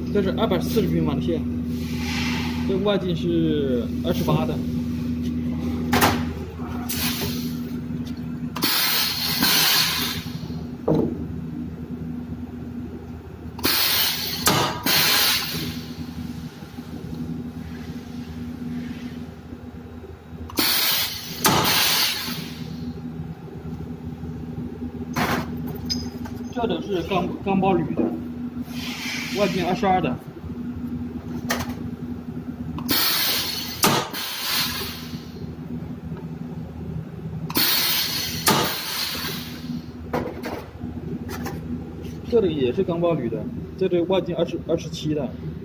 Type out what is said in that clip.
这是240平方的线，这外径是28的。这都是钢包铝的，外径22的。这里也是钢包铝的，这里外径27的。